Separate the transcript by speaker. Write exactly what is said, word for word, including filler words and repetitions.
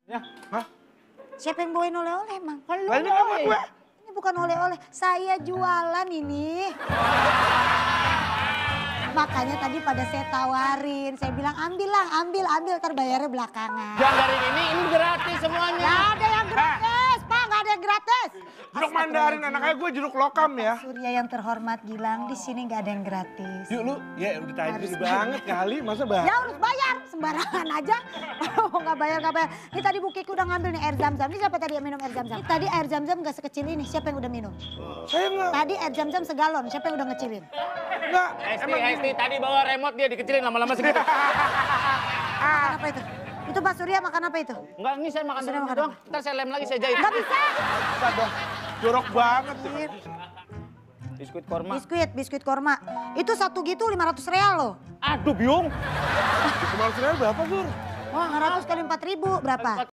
Speaker 1: Ya.
Speaker 2: Hah?
Speaker 3: Siapa yang bawain oleh-oleh emang?
Speaker 1: Kan lu
Speaker 2: Ini apa gue?
Speaker 3: Ini bukan oleh-oleh, saya jualan ini. Makanya tadi pada saya tawarin, saya bilang ambil lah, ambil, ambil, ntar bayarnya belakangan.
Speaker 1: Jangan dari ini, ini gratis semuanya.
Speaker 3: Gak ada yang gratis, Pak, gak ada yang gratis.
Speaker 2: Jeruk mandarin, anaknya gue jeruk lokam ya.
Speaker 3: Surya yang terhormat Gilang, di sini gak ada yang gratis.
Speaker 2: Yuk lu, ya udah tadi
Speaker 3: Harus
Speaker 2: banget kali, masa bah?
Speaker 3: Ya harus bayar, sembarangan aja. Oh nggak bayar, nggak bayar. Ini tadi Bu Kiki udah ngambil nih air zam-zam. Ini siapa tadi yang minum air zam-zam? Ini tadi air zam-zam gak sekecil ini, siapa yang udah minum?
Speaker 2: Saya enggak,
Speaker 3: Tadi air zam-zam segalon, siapa yang udah ngecilin?
Speaker 2: enggak.
Speaker 1: Esti, Esti tadi bawa remote dia dikecilin lama-lama segitu.
Speaker 3: Makan apa itu? Itu Pak Surya makan apa itu?
Speaker 1: Enggak, ini saya makan
Speaker 3: Sudah
Speaker 1: dulu
Speaker 3: makan
Speaker 1: doang. Ntar saya lem lagi, saya jahit.
Speaker 3: Gak bisa.
Speaker 2: Bisa dong, jorok banget.
Speaker 1: Biskuit korma.
Speaker 3: Biskuit, biskuit korma. Itu satu gitu lima ratus real loh.
Speaker 1: Aduh, Biung.
Speaker 2: Kemarin berapa, Sur?
Speaker 3: Wah, lima ratus kali empat ribu berapa?